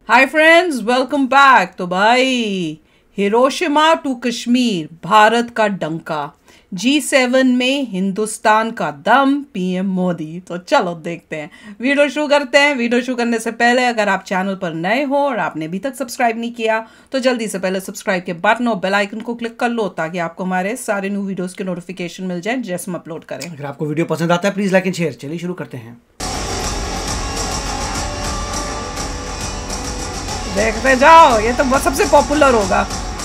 Hi friends, welcome back. तो भाई, Hiroshima to Kashmir, Bharat का डंका, G7 में हिंदुस्तान का दम, पीएम मोदी। तो चलो देखते हैं, वीडियो शुरू करते हैं। वीडियो शुरू करने से पहले अगर आप चैनल पर नए हो और आपने अभी तक सब्सक्राइब नहीं किया तो जल्दी से पहले सब्सक्राइब के बटन और बेल आइकन को क्लिक कर लो ताकि आपको हमारे सारे न्यू वीडियोस के नोटिफिकेशन मिल जाए जैसे हम अपलोड करें। अगर आपको वीडियो पसंद आता है प्लीज लाइक एंड शेयर। चलिए शुरू करते हैं। देखते जाओ, ये तो सबसे पॉपुलर होगा।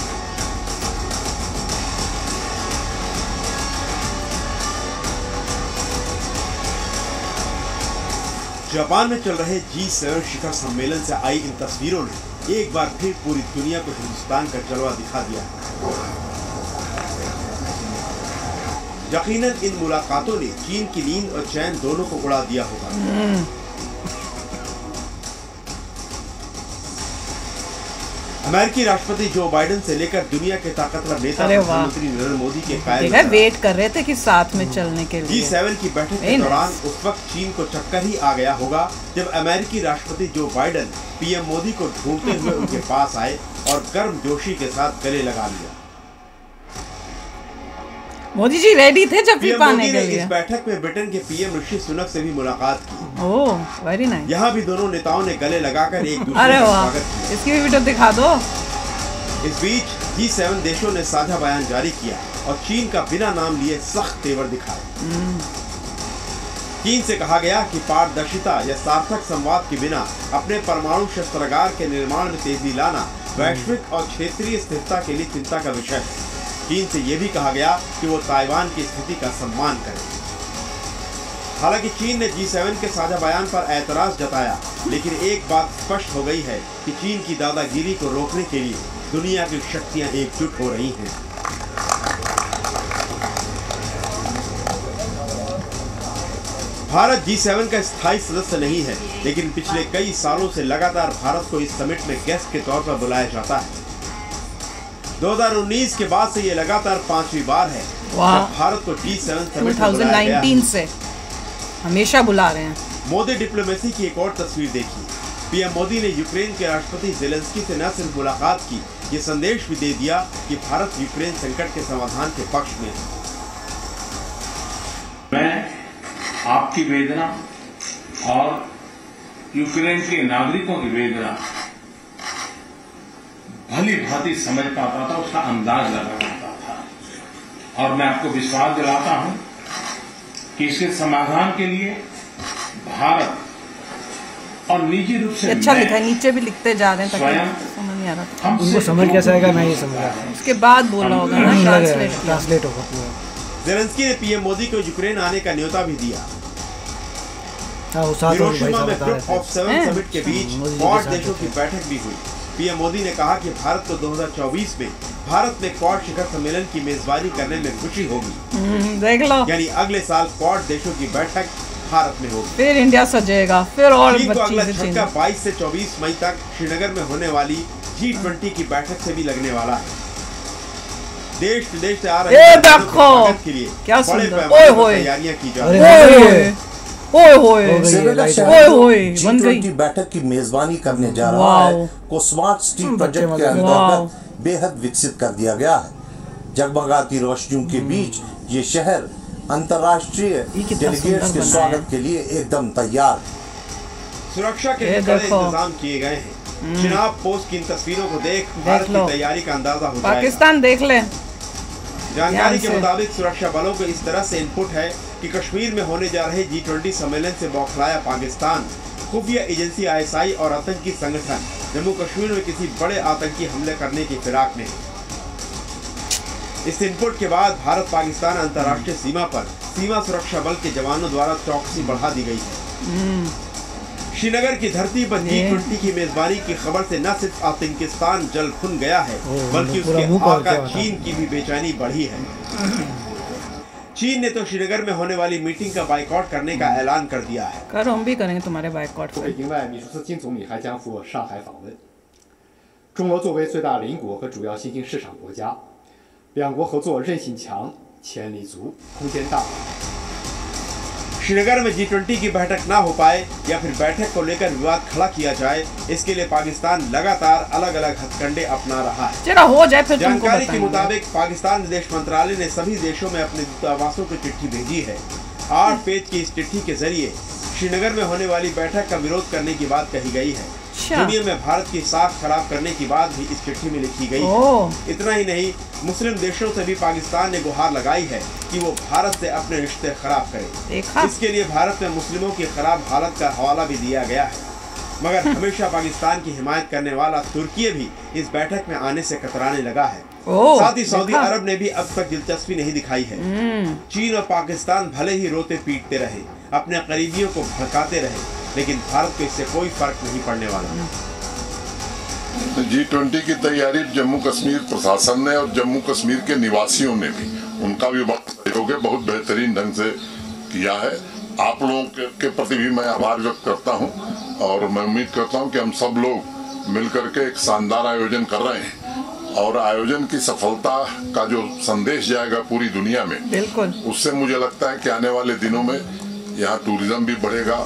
जापान में चल रहे G7 शिखर सम्मेलन से आई इन तस्वीरों ने एक बार फिर पूरी दुनिया को हिंदुस्तान का जलवा दिखा दिया। यकीनन इन मुलाकातों ने चीन की नींद और चैन दोनों को उड़ा दिया होगा। अमेरिकी राष्ट्रपति जो बाइडेन से लेकर दुनिया के ताकतवर नेता प्रधानमंत्री नरेंद्र मोदी के कायल वेट कर रहे थे कि साथ में चलने के लिए। G7 की बैठक के दौरान उस वक्त चीन को चक्कर ही आ गया होगा जब अमेरिकी राष्ट्रपति जो बाइडेन पीएम मोदी को ढूंढते हुए उनके पास आए और गर्मजोशी के साथ गले लगा लिया। मोदी जी रेडी थे जब भी पाने के लिए। इस बैठक में ब्रिटेन के पीएम ऋषि सुनक से भी मुलाकात की। Oh, very nice. यहाँ भी दोनों नेताओं ने गले लगाकर एक दूसरे का स्वागत किया। इसकी भी वीडियो दिखा दो। इस बीच G7 देशों ने साझा बयान जारी किया और चीन का बिना नाम लिए सख्त तेवर दिखाए। चीन से कहा गया कि पारदर्शिता या सार्थक संवाद के बिना अपने परमाणु शस्त्रागार के निर्माण में तेजी लाना वैश्विक और क्षेत्रीय स्थिरता के लिए चिंता का विषय है। चीन से यह भी कहा गया कि वो ताइवान की स्थिति का सम्मान करे। हालांकि चीन ने G7 के साझा बयान पर ऐतराज जताया, लेकिन एक बात स्पष्ट हो गई है कि चीन की दादागिरी को रोकने के लिए दुनिया की शक्तियां एकजुट हो रही हैं। भारत G7 का स्थायी सदस्य नहीं है, लेकिन पिछले कई सालों से लगातार भारत को इस समिट में गेस्ट के तौर पर बुलाया जाता है। 2019 के बाद से ये लगातार 5वीं बार है जब भारत को G7 समिट में बुलाया गया। 2019 से हमेशा बुला रहे हैं। मोदी डिप्लोमेसी की एक और तस्वीर देखी। पीएम मोदी ने यूक्रेन के राष्ट्रपति जेलेंस्की से न सिर्फ मुलाकात की, ये संदेश भी दे दिया कि भारत यूक्रेन संकट के समाधान के पक्ष में है। मैं आपकी वेदना और यूक्रेन के नागरिकों की वेदना भली भांति समझ पाता था, उसका अंदाज लगा पाता था। और मैं आपको विश्वास दिलाता हूं कि इसके समाधान के लिए भारत और निजी रूप से अच्छा लिखा है, नीचे भी लिखते जा रहे हैं ताकि समझ नहीं आ रहा। उनको समझ कैसे आएगा, मैं ये समझ रहा हूं। उसके बाद बोला होगा ना, ट्रांसलेट होगा पूरा। जेलेंस्की ने पीएम मोदी को यूक्रेन आने का न्योता भी दिया। हिरोशिमा में ग्रुप ऑफ 7 समिट के बीच 5 देशों की बैठक भी हुई। पीएम मोदी ने कहा कि भारत को 2024 में भारत में क्वाड शिखर सम्मेलन की मेजबानी करने में खुशी होगी। देख लो, यानी अगले साल क्वाड देशों की बैठक भारत में होगी। फिर इंडिया सजेगा, फिर और अगला झटका 22 से 24 मई तक श्रीनगर में होने वाली G20 की बैठक से भी लगने वाला है। देश विदेश से आ रहे स्वागत के लिए क्या बड़े पैमाने पर तैयारियां की जा रही है। G20 बैठक की मेजबानी करने जा रहा है को स्मार्ट सिटी प्रोजेक्ट के अंतर्गत बेहद विकसित कर दिया गया है। जगमगाती रोशनियों के बीच ये शहर अंतर्राष्ट्रीय डेलीगेट्स के स्वागत के लिए एकदम तैयार है। सुरक्षा के कड़े इंतजाम किए गए हैं। चिनाब पोस्ट की इन तस्वीरों को देख भारत की तैयारी का अंदाजा हो जाएगा। पाकिस्तान देख ले। जानकारी के मुताबिक सुरक्षा बलों को इस तरह से इनपुट है कि कश्मीर में होने जा रहे G20 सम्मेलन से बौखलाया पाकिस्तान, खुफिया एजेंसी ISI और आतंकी संगठन जम्मू कश्मीर में किसी बड़े आतंकी हमले करने की फिराक में। इस इनपुट के बाद भारत पाकिस्तान अंतर्राष्ट्रीय सीमा पर सीमा सुरक्षा बल के जवानों द्वारा चौकसी बढ़ा दी गई है। श्रीनगर की धरती पर G20 की मेजबानी की खबर से न सिर्फ आतंकिस्तान जल भुन गया है, बल्कि उसके आका चीन की भी बेचैनी बढ़ी है। चीन ने तो श्रीनगर में होने वाली मीटिंग का बाइकआउट करने का ऐलान कर दिया है। करो, हम भी करेंगे तुम्हारे बाइकआउट। 北京外，秘书司金总理还将赴上海访问。中俄作为最大邻国和主要新兴市场国家，两国合作韧性强、潜力足、空间大。 श्रीनगर में G20 की बैठक ना हो पाए या फिर बैठक को लेकर विवाद खड़ा किया जाए, इसके लिए पाकिस्तान लगातार अलग अलग हथकंडे अपना रहा है। चलो हो जाए फिर तुमको जानकारी के बताएंगे। मुताबिक पाकिस्तान विदेश मंत्रालय ने सभी देशों में अपने दूतावासों को चिट्ठी भेजी है। 8 पेज की इस चिट्ठी के जरिए श्रीनगर में होने वाली बैठक का विरोध करने की बात कही गई है। दुनिया में भारत की साख खराब करने की बात भी इस चिट्ठी में लिखी गई है। इतना ही नहीं, मुस्लिम देशों से भी पाकिस्तान ने गुहार लगाई है कि वो भारत से अपने रिश्ते खराब करे। इसके लिए भारत में मुस्लिमों की खराब हालत का हवाला भी दिया गया है। मगर हमेशा पाकिस्तान की हिमायत करने वाला तुर्की भी इस बैठक में आने से कतराने लगा है। साथ ही सऊदी अरब ने भी अब तक दिलचस्पी नहीं दिखाई है। चीन और पाकिस्तान भले ही रोते पीटते रहे, अपने करीबियों को भड़काते रहे, लेकिन भारत को इससे कोई फर्क नहीं पड़ने वाला। G20 की तैयारी जम्मू कश्मीर प्रशासन ने और जम्मू कश्मीर के निवासियों ने भी, उनका भी बहुत सहयोग है, बहुत बेहतरीन ढंग से किया है। आप लोगों के प्रति भी मैं आभार व्यक्त करता हूं और मैं उम्मीद करता हूं कि हम सब लोग मिलकर के एक शानदार आयोजन कर रहे हैं और आयोजन की सफलता का जो संदेश जाएगा पूरी दुनिया में, बिल्कुल, उससे मुझे लगता है कि आने वाले दिनों में यहाँ टूरिज्म भी बढ़ेगा।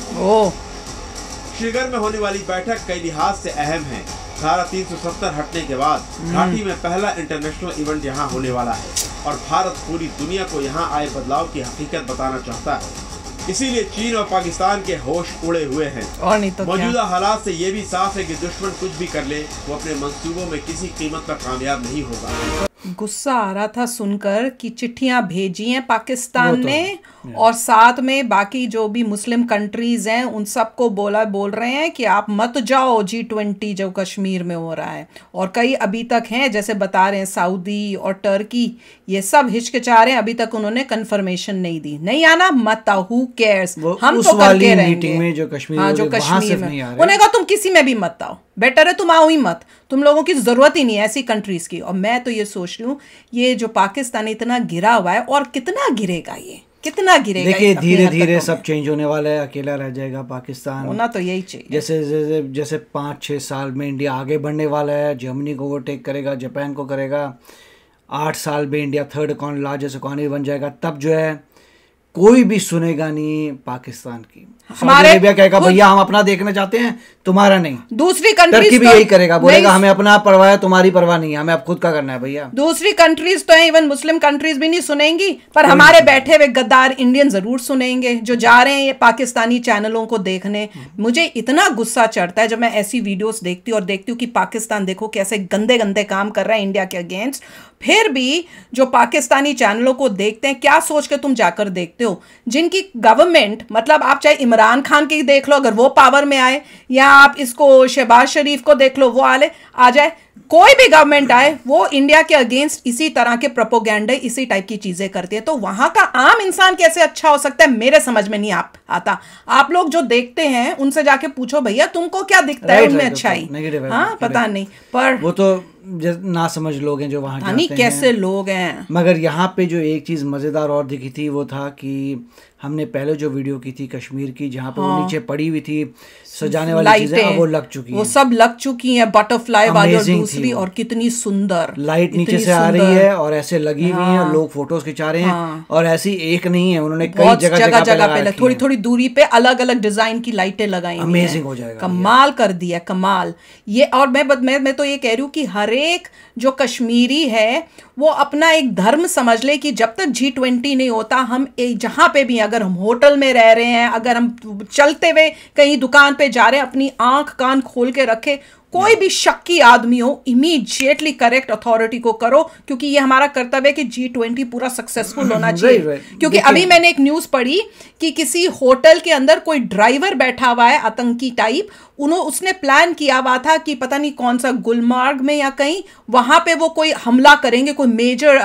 श्रीनगर में होने वाली बैठक कई लिहाज से अहम है। धारा 370 हटने के बाद घाटी में पहला इंटरनेशनल इवेंट यहाँ होने वाला है और भारत पूरी दुनिया को यहाँ आए बदलाव की हकीकत बताना चाहता है। इसीलिए चीन और पाकिस्तान के होश उड़े हुए हैं। और नहीं तो मौजूदा हालात से ये भी साफ है कि दुश्मन कुछ भी कर ले, वो अपने मंसूबों में किसी कीमत पर कामयाब नहीं होगा। गुस्सा आ रहा था सुनकर कि चिट्ठियां भेजी हैं पाकिस्तान ने और साथ में बाकी जो भी मुस्लिम कंट्रीज हैं उन सबको बोल रहे हैं कि आप मत जाओ G20 जो कश्मीर में हो रहा है। और कई अभी तक हैं, जैसे बता रहे हैं सऊदी और टर्की, ये सब हिचकिचा रहे हैं, अभी तक उन्होंने कंफर्मेशन नहीं दी। नहीं आना मत आओ, हु केयर्स, हम तो करके रहेंगे। में जो कश्मीर, हाँ, जो कश्मीर में उन्हें कहा तुम किसी में भी मत आओ, बेटर है तुम आओ ही मत, तुम लोगों की जरूरत ही नहीं है ऐसी कंट्रीज की। और मैं तो ये सोच रही हूँ ये जो पाकिस्तान इतना गिरा हुआ है और कितना गिरेगा, ये कितना गिरेगा। देखिए धीरे धीरे सब चेंज होने वाला है, अकेला रह जाएगा पाकिस्तान। होना तो यही चाहिए। जैसे 5-6 साल में इंडिया आगे बढ़ने वाला है, जर्मनी को ओवरटेक करेगा, जापान को करेगा। 8 साल में इंडिया 3rd लार्जेस्ट इकोनॉमी बन जाएगा। तब जो है कोई भी सुनेगा नहीं पाकिस्तान की। सऊदी अरेबिया कहेगा भैया हम अपना देखना चाहते हैं, तुम्हारा नहीं। दूसरी कंट्रीज टर्की भी यही करेगा, बोलेगा हमें अपना परवाह है, तुम्हारी परवाह नहीं है, हमें अब खुद का करना है भैया। दूसरी कंट्रीज तो है, इवन मुस्लिम कंट्रीज भी नहीं सुनेंगी, पर हमारे बैठे हुए गद्दार इंडियन जरूर सुनेंगे जो जा रहे हैं ये पाकिस्तानी चैनलों को देखने। मुझे इतना गुस्सा चढ़ता है जब मैं ऐसी वीडियोस देखती हूँ और देखती हूँ कि पाकिस्तान देखो कैसे गंदे गंदे काम कर रहा है इंडिया के अगेंस्ट। फिर भी जो पाकिस्तानी चैनलों को देखते हैं, क्या सोच के तुम जाकर देखते हो? जिनकी गवर्नमेंट, मतलब आप चाहे इमरान खान की देख लो अगर वो पावर में आए, या आप इसको शहबाज शरीफ को देख लो वो आ जाए, कोई भी गवर्नमेंट आए वो इंडिया के अगेंस्ट इसी तरह के प्रोपोगेंडे, इसी टाइप की चीजें करती है। तो वहां का आम इंसान कैसे अच्छा हो सकता है, मेरे समझ में नहीं आता। आप लोग जो देखते हैं उनसे जाके पूछो भैया तुमको क्या दिखता है उनमें अच्छाई। हाँ पता नहीं, पर वो तो ना समझ लोग हैं जो वहां जाते हैं, कैसे लोग हैं। मगर यहाँ पे जो एक चीज मजेदार और दिखी थी वो था कि हमने पहले जो वीडियो की थी कश्मीर की, जहाँ पे वो नीचे पड़ी हुई थी सजाने वाली चीजें, वो लग चुकी हैं, वो सब लग चुकी हैं, बटरफ्लाई वाली और दूसरी, और कितनी सुंदर लाइट नीचे से आ रही है और ऐसे लगी हुई है, लोग फोटोज खिंचा रहे हैं। और ऐसी एक नहीं है, उन्होंने कई जगह पे थोड़ी थोड़ी दूरी पे अलग अलग डिजाइन की लाइटें लगाई, अमेजिंग हो जाएगा, कमाल कर दिया, कमाल ये। और मैं तो ये कह रही हूँ कि हर एक जो कश्मीरी है वो अपना एक धर्म समझ ले कि जब तक G20 नहीं होता, हम जहां पे भी, अगर हम होटल में रह रहे हैं, अगर हम चलते हुए कहीं दुकान पे जा रहे हैं, अपनी आंख कान खोल के रखे। कोई भी शक्की आदमी हो, इमीडिएटली करेक्ट अथॉरिटी को करो, क्योंकि ये हमारा कर्तव्य है कि G20 पूरा सक्सेसफुल होना चाहिए। क्योंकि अभी मैंने एक न्यूज पढ़ी कि किसी होटल के अंदर कोई ड्राइवर बैठा हुआ है आतंकी टाइप, उसने प्लान किया हुआ था कि पता नहीं कौन सा गुलमार्ग में या कहीं, वहां पे वो कोई हमला करेंगे, कोई मेजर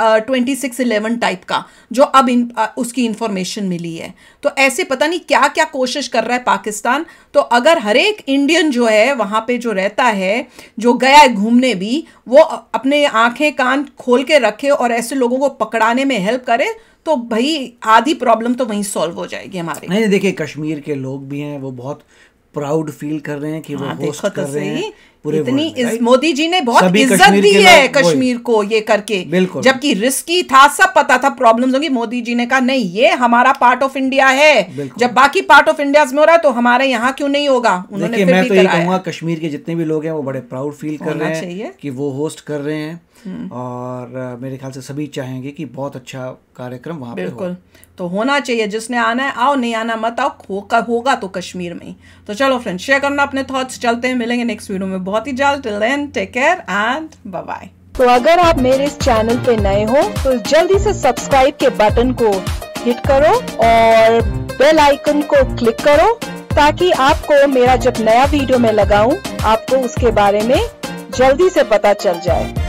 2611 टाइप का, जो अब उसकी इंफॉर्मेशन मिली है। तो ऐसे पता नहीं क्या क्या कोशिश कर रहा है पाकिस्तान। तो अगर हर एक इंडियन जो है वहां पे जो रहता है, जो गया है घूमने भी, वो अपने आंखें कान खोल के रखे और ऐसे लोगों को पकड़ाने में हेल्प करे, तो भाई आधी प्रॉब्लम तो वहीं सॉल्व हो जाएगी हमारी। नहीं देखिए, कश्मीर के लोग भी हैं, वो बहुत प्राउड फील कर रहे हैं कि वो होस्ट कर रहे हैं पूरे इतनी world में, right? मोदी जी ने बहुत सभी इज्जत कश्मीर दी के है लोग, कश्मीर को ये करके, बिल्कुल। जबकि रिस्की था, सब पता था प्रॉब्लम्स होंगी, मोदी जी ने कहा नहीं ये हमारा पार्ट ऑफ इंडिया है, बिल्कुल। जब बाकी पार्ट ऑफ इंडिया में हो रहा है तो हमारे यहाँ क्यों नहीं होगा। उन्होंने देखिए फिर मैं भी तो ये कराया। कहूँगा कश्मीर के जितने भी लोग हैं वो बड़े प्राउड फील कर होना रहे चाहिए। हैं कि वो होस्ट कर रहे हैं, और मेरे ख्याल से सभी चाहेंगे कि बहुत अच्छा कार्यक्रम वहाँ पे हो। बिल्कुल, तो होना चाहिए, जिसने आना है आओ, नहीं आना मत आओ, होगा तो कश्मीर में ही। तो चलो फ्रेंड्स, शेयर करना अपने थॉट्स, चलते हैं, मिलेंगे नेक्स्ट वीडियो में बहुत ही जल्द। Till then take care and bye bye. तो अगर आप मेरे इस चैनल पे नए हो तो जल्दी से सब्सक्राइब के बटन को हिट करो और बेल आइकन को क्लिक करो, ताकि आपको मेरा जब नया वीडियो मैं लगाऊं आपको उसके बारे में जल्दी से पता चल जाए।